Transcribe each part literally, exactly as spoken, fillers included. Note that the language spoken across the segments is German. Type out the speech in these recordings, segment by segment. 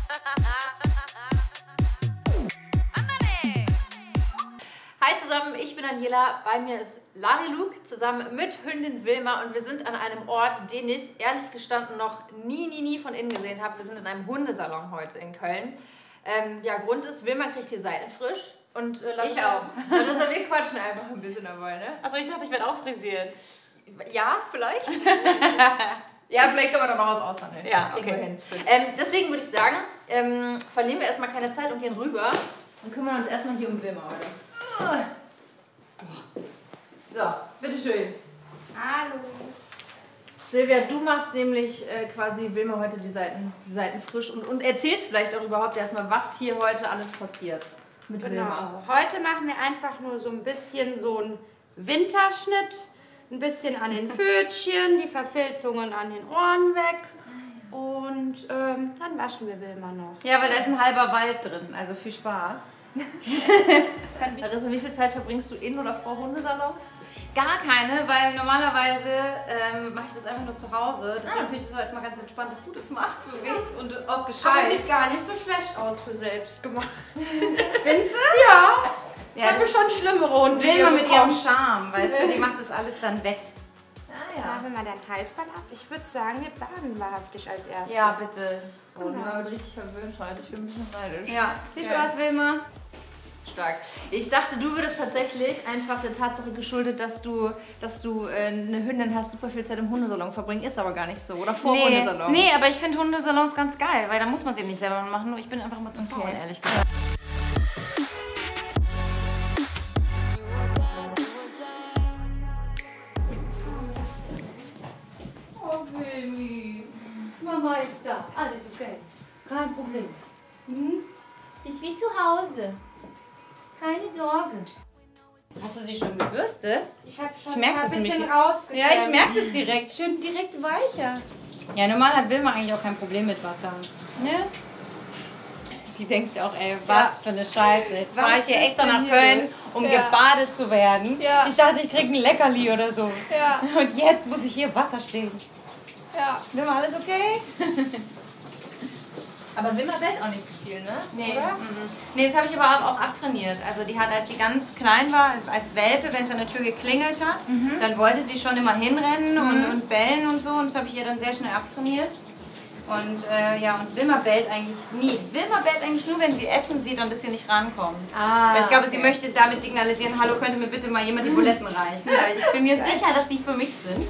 Hi zusammen, ich bin Daniela, bei mir ist Lari Luke zusammen mit Hündin Wilma und wir sind an einem Ort, den ich ehrlich gestanden noch nie, nie, nie von innen gesehen habe. Wir sind in einem Hundesalon heute in Köln. Ähm, ja, Grund ist, Wilma kriegt die Seiten frisch und äh, Larissa, ich auch. Larissa, wir quatschen einfach ein bisschen dabei, ne? Achso, ich dachte, ich werde auch frisiert. Ja, vielleicht. Ja, vielleicht können wir doch noch was aushandeln. Ja, okay. Ähm, deswegen würde ich sagen, ähm, verlieren wir erstmal keine Zeit und gehen rüber und kümmern uns erstmal hier um Wilma heute. So, bitteschön. Hallo. Silvia, du machst nämlich äh, quasi Wilma heute die Seiten, die Seiten frisch und, und erzählst vielleicht auch überhaupt erstmal, was hier heute alles passiert mit Genau. Wilma. Heute machen wir einfach nur so ein bisschen so einen Winterschnitt, ein bisschen an den Pfötchen, die Verfilzungen an den Ohren weg und ähm, dann waschen wir Wilma noch. Ja, weil da ist ein halber Wald drin, also viel Spaß. Larissa, wie viel Zeit verbringst du in oder vor Hundesalons? Gar keine, weil normalerweise ähm, mache ich das einfach nur zu Hause. Deswegen finde ich es halt mal ganz entspannt, dass du das machst für mich und auch Aber gescheit. sieht gar nicht so schlecht aus für selbst gemacht. Findest du? Ja, Ja, habe das schon schlimmere Hunde will hier man mit ihrem bekommen. Charme, weißt du, die macht das alles dann wett. Ah Machen wir mal dein Halsband ab. Ich würde sagen, wir baden wahrhaftig als erstes. Ja, bitte. Oh, Wilma wird richtig verwöhnt heute. Ich bin ein bisschen neidisch. Ja, viel Spaß, Wilma. Stark. Ich dachte, du würdest tatsächlich einfach der Tatsache geschuldet, dass du, dass du äh, eine Hündin hast, super viel Zeit im Hundesalon verbringen. Ist aber gar nicht so. Oder vor Nee, Hundesalon. nee, aber ich finde Hundesalons ganz geil, weil da muss man es eben nicht selber machen. Nur ich bin einfach mal zu faul, Okay. ehrlich gesagt. Oh, Baby. Mama ist da. Alles okay. Kein Problem. Hm? Ist wie zu Hause. Keine Sorge. Hast du sie schon gebürstet? Ich habe schon Ich merk ein das bisschen nämlich. rausgekämmt. Ja, ich merke das direkt. Schön direkt weicher. Ja, normal hat Wilma eigentlich auch kein Problem mit Wasser. Ne? Die denkt sich auch, ey, was Ja. für eine Scheiße. Jetzt Was fahre ich hier ist extra denn nach hier Köln, los? um Ja. gebadet zu werden. Ja. Ich dachte, ich krieg ein Leckerli oder so. Ja. Und jetzt muss ich hier im Wasser stehen. Ja. Wilma, alles okay? Aber Wilma bellt auch nicht so viel, ne? Nee, Oder? mhm. nee, das habe ich aber auch abtrainiert. Also die hat, als sie ganz klein war, als Welpe, wenn es an der Tür geklingelt hat, dann wollte sie schon immer hinrennen und, und bellen und so. Und das habe ich ihr dann sehr schnell abtrainiert. Und äh, ja, und Wilma bellt eigentlich nie. Wilma bellt eigentlich nur, wenn sie Essen sieht und dass sie nicht rankommt. Ah, Weil ich glaube, okay. sie möchte damit signalisieren, hallo, könnte mir bitte mal jemand die Buletten reichen. Weil ich bin mir sicher, dass sie für mich sind.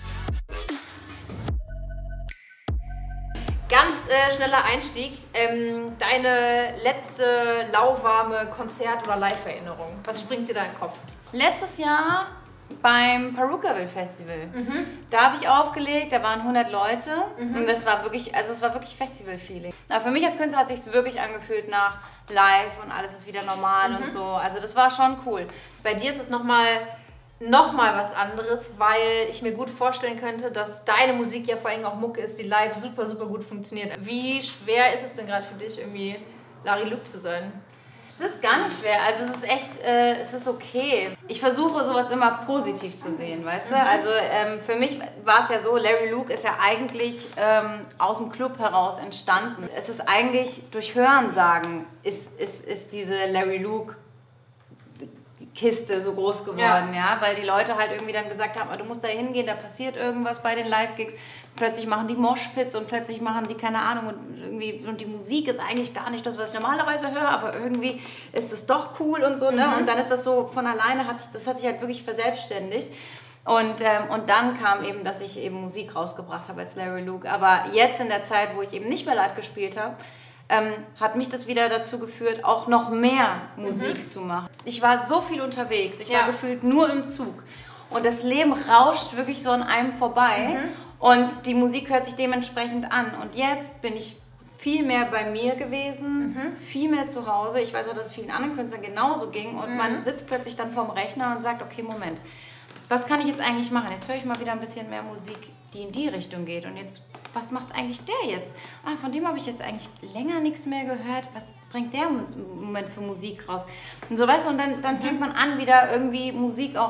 Ganz äh, schneller Einstieg. Ähm, deine letzte lauwarme Konzert- oder Live-Erinnerung. Was springt dir da in den Kopf? Letztes Jahr beim Perukaville Festival. Da habe ich aufgelegt, da waren hundert Leute und das war wirklich, also es war wirklich Festival-Feeling. Aber für mich als Künstler hat es sich wirklich angefühlt nach live und alles ist wieder normal und so. Also das war schon cool. Bei dir ist es nochmal noch mal was anderes, weil ich mir gut vorstellen könnte, dass deine Musik ja vor allem auch Mucke ist, die live super, super gut funktioniert. Wie schwer ist es denn gerade für dich, irgendwie Lari Luke zu sein? Es ist gar nicht schwer, also es ist echt, äh, es ist okay. Ich versuche sowas immer positiv zu sehen, weißt du? Also ähm, für mich war es ja so, Larry Luke ist ja eigentlich ähm, aus dem Club heraus entstanden. Es ist eigentlich durch Hörensagen ist, ist, ist diese Larry Luke Kiste so groß geworden, ja. ja, weil die Leute halt irgendwie dann gesagt haben, du musst da hingehen, da passiert irgendwas bei den Live-Gigs. Plötzlich machen die Moshpits und plötzlich machen die, keine Ahnung, und irgendwie, und die Musik ist eigentlich gar nicht das, was ich normalerweise höre, aber irgendwie ist es doch cool und so, ne? Mhm. Und dann ist das so von alleine, hat sich, das hat sich halt wirklich verselbstständigt. Und, ähm, und dann kam eben, dass ich eben Musik rausgebracht habe als Larry Luke. Aber jetzt in der Zeit, wo ich eben nicht mehr live gespielt habe, Ähm, hat mich das wieder dazu geführt, auch noch mehr Musik mhm. zu machen. Ich war so viel unterwegs, ich ja. war gefühlt nur im Zug. Und das Leben rauscht wirklich so an einem vorbei mhm. und die Musik hört sich dementsprechend an. Und jetzt bin ich viel mehr bei mir gewesen, mhm. viel mehr zu Hause. Ich weiß auch, dass es vielen anderen Künstlern genauso ging. Und mhm. man sitzt plötzlich dann vorm Rechner und sagt, okay, Moment, was kann ich jetzt eigentlich machen? Jetzt höre ich mal wieder ein bisschen mehr Musik, die in die Richtung geht. Und jetzt, was macht eigentlich der jetzt? Ah, von dem habe ich jetzt eigentlich länger nichts mehr gehört. Was bringt der im Moment für Musik raus? Und so, weißt du, und dann, dann fängt man an, wieder irgendwie Musik auch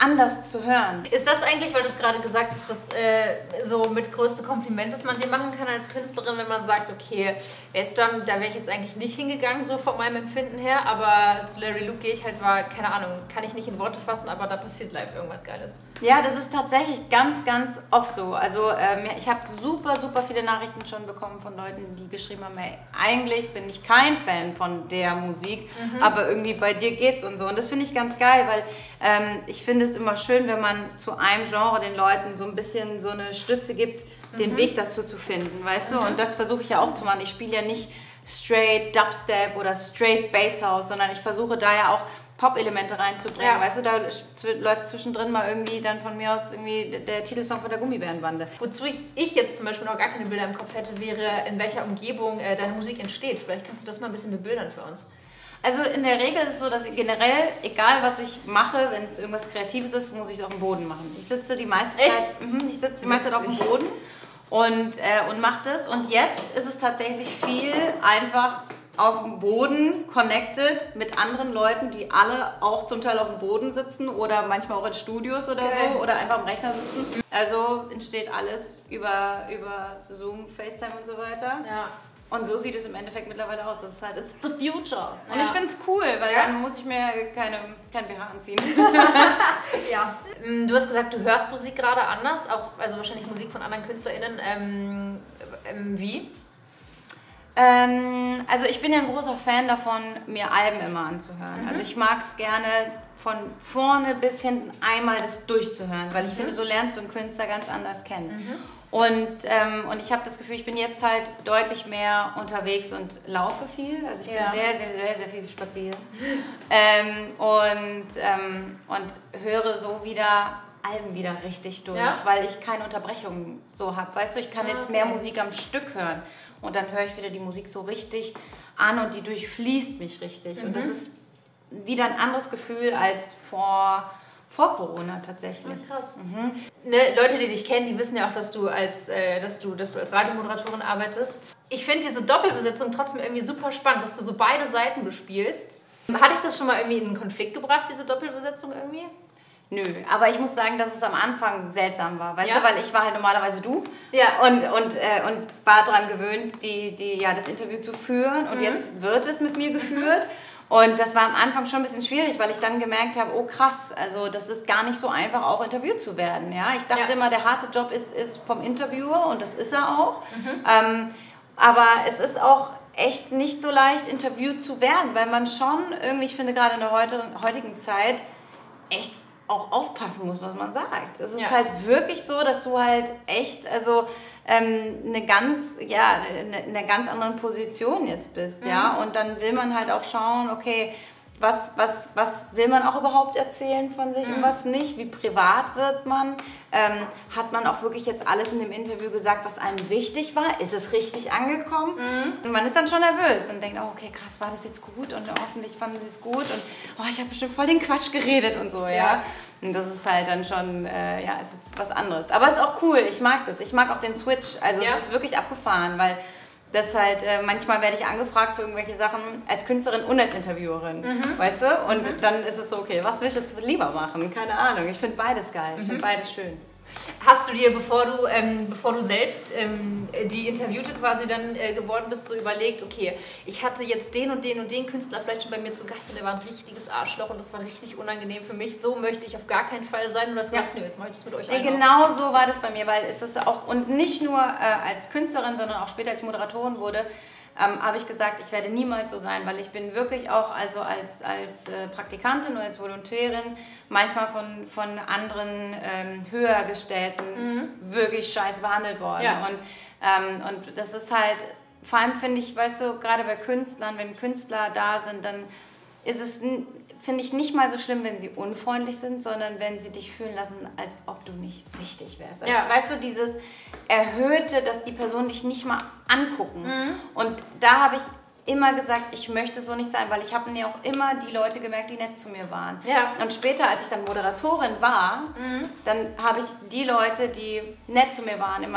anders zu hören. Ist das eigentlich, weil du es gerade gesagt hast, das äh, so mit größte Kompliment, das man dir machen kann als Künstlerin, wenn man sagt, okay, Western, da wäre ich jetzt eigentlich nicht hingegangen, so von meinem Empfinden her, aber zu Larry Luke gehe ich halt, war, keine Ahnung, kann ich nicht in Worte fassen, aber da passiert live irgendwas Geiles. Ja, das ist tatsächlich ganz, ganz oft so. Also ähm, ich habe super, super viele Nachrichten schon bekommen von Leuten, die geschrieben haben, hey, eigentlich bin ich kein Fan von der Musik, mhm. aber irgendwie bei dir geht's und so. Und das finde ich ganz geil, weil ähm, ich finde es immer schön, wenn man zu einem Genre den Leuten so ein bisschen so eine Stütze gibt, mhm. den Weg dazu zu finden, weißt du? Und das versuche ich ja auch zu machen. Ich spiele ja nicht straight Dubstep oder straight Basshouse, sondern ich versuche da ja auch Pop-Elemente reinzubringen, ja. weißt du, da läuft zwischendrin mal irgendwie dann von mir aus irgendwie der Titelsong von der Gummibärenbande. Wozu ich, ich jetzt zum Beispiel noch gar keine Bilder im Kopf hätte, wäre, in welcher Umgebung äh, deine Musik entsteht. Vielleicht kannst du das mal ein bisschen bebildern für uns. Also in der Regel ist es so, dass ich generell, egal was ich mache, wenn es irgendwas Kreatives ist, muss ich es auf dem Boden machen. Ich sitze die meiste Zeit, mh, ich sitze die meiste Zeit auf dem Boden und, äh, und mache das. Und jetzt ist es tatsächlich viel einfach auf dem Boden connected mit anderen Leuten, die alle auch zum Teil auf dem Boden sitzen oder manchmal auch in Studios oder okay. so oder einfach am Rechner sitzen. Also entsteht alles über, über Zoom, FaceTime und so weiter. Ja. Und so sieht es im Endeffekt mittlerweile aus. Das ist halt, it's the future. Und ja. ich finde es cool, weil ja. dann muss ich mir keine, kein B H anziehen. Ja. Du hast gesagt, du hörst Musik gerade anders, auch also wahrscheinlich Musik von anderen KünstlerInnen. Ähm, ähm, wie? Ähm, also ich bin ja ein großer Fan davon, mir Alben immer anzuhören. Mhm. Also ich mag es gerne von vorne bis hinten einmal das durchzuhören, weil ich mhm. finde, so lernst du einen Künstler ganz anders kennen. Mhm. Und, ähm, und ich habe das Gefühl, ich bin jetzt halt deutlich mehr unterwegs und laufe viel. Also ich ja. bin sehr, sehr, sehr, sehr viel spazieren. ähm, und, ähm, und höre so wieder Alben wieder richtig durch, ja? weil ich keine Unterbrechungen so habe. Weißt du, ich kann jetzt mehr Musik am Stück hören. Und dann höre ich wieder die Musik so richtig an und die durchfließt mich richtig. Mhm. Und das ist wieder ein anderes Gefühl als vor, vor Corona tatsächlich. Ja, krass. Mhm. Ne, Leute, die dich kennen, die wissen ja auch, dass du als, äh, dass du, dass du als Radiomoderatorin arbeitest. Ich finde diese Doppelbesetzung trotzdem irgendwie super spannend, dass du so beide Seiten bespielst. Hat dich das schon mal irgendwie in einen Konflikt gebracht, diese Doppelbesetzung irgendwie? Nö, aber ich muss sagen, dass es am Anfang seltsam war, weißt ja? du, weil ich war halt normalerweise du ja. und, und, äh, und war daran gewöhnt, die, die, ja, das Interview zu führen und mhm. jetzt wird es mit mir geführt mhm. und das war am Anfang schon ein bisschen schwierig, weil ich dann gemerkt habe, oh krass, also das ist gar nicht so einfach auch interviewt zu werden, ja. Ich dachte ja. immer, der harte Job ist, ist vom Interviewer und das ist er auch, mhm. ähm, aber es ist auch echt nicht so leicht interviewt zu werden, weil man schon irgendwie, ich finde gerade in der heutigen Zeit echt auch aufpassen muss, was man sagt. Es ist ja. halt wirklich so, dass du halt echt, also ähm, eine ganz, ja, in einer ganz anderen Position jetzt bist, mhm. ja, und dann will man halt auch schauen, okay, was, was, was will man auch überhaupt erzählen von sich mhm. und was nicht, wie privat wird man, ähm, hat man auch wirklich jetzt alles in dem Interview gesagt, was einem wichtig war, ist es richtig angekommen mhm. und man ist dann schon nervös und denkt, oh, okay, krass, war das jetzt gut und hoffentlich fanden sie es gut und oh, ich habe bestimmt voll den Quatsch geredet und so, ja. ja. Und das ist halt dann schon, äh, ja, es ist was anderes. Aber es ist auch cool, ich mag das, ich mag auch den Switch, also ja. es ist wirklich abgefahren, weil das halt, äh, manchmal werde ich angefragt für irgendwelche Sachen als Künstlerin und als Interviewerin, mhm. weißt du? Und mhm. dann ist es so, okay, was will ich jetzt lieber machen? Keine Ahnung, ich finde beides geil, ich mhm. finde beides schön. Hast du dir, bevor du, ähm, bevor du selbst ähm, die Interviewte quasi dann äh, geworden bist, so überlegt, okay, ich hatte jetzt den und den und den Künstler vielleicht schon bei mir zu Gast und der war ein richtiges Arschloch und das war richtig unangenehm für mich, so möchte ich auf gar keinen Fall sein und das gesagt, ja. nö, jetzt mache ich das mit euch nee, genau so war das bei mir, weil es ist auch, und nicht nur äh, als Künstlerin, sondern auch später als Moderatorin wurde, Ähm, habe ich gesagt, ich werde niemals so sein, weil ich bin wirklich auch also als, als äh, Praktikantin oder als Volontärin manchmal von, von anderen ähm, Höhergestellten mhm. wirklich scheiß behandelt worden. Ja. Und, ähm, und das ist halt, vor allem finde ich, weißt du, gerade bei Künstlern, wenn Künstler da sind, dann ist es, finde ich, nicht mal so schlimm, wenn sie unfreundlich sind, sondern wenn sie dich fühlen lassen, als ob du nicht wichtig wärst. Also, ja. Weißt du, dieses Erhöhte, dass die Personen dich nicht mal angucken. Mhm. Und da habe ich immer gesagt, ich möchte so nicht sein, weil ich habe mir auch immer die Leute gemerkt, die nett zu mir waren. Ja. Und später, als ich dann Moderatorin war, mhm. dann habe ich die Leute, die nett zu mir waren, immer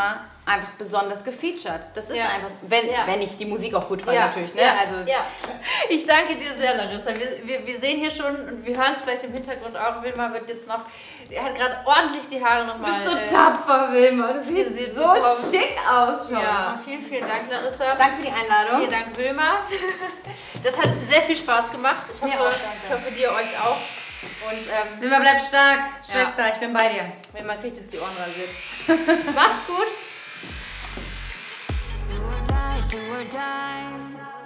einfach besonders gefeatured. Das ist Ja. einfach, wenn, Ja. wenn ich die Musik auch gut fand Ja. natürlich. Ne? Ja. Also, ja. Ich danke dir sehr, Larissa. Wir, wir, wir sehen hier schon und wir hören es vielleicht im Hintergrund auch. Wilma wird jetzt noch, er hat gerade ordentlich die Haare nochmal. Du bist so äh, tapfer, Wilma. Du siehst sieht so super- schick aus schon. Ja, vielen, vielen Dank, Larissa. danke für die Einladung. Vielen Dank, Wilma. Das hat sehr viel Spaß gemacht. Ich hoffe, Mir auch, danke. ich hoffe dir euch auch. Und ähm, Wilma, bleib stark. Schwester, ich bin bei dir. Wilma kriegt jetzt die Ohren rasiert. Macht's gut. Do or die, do or die.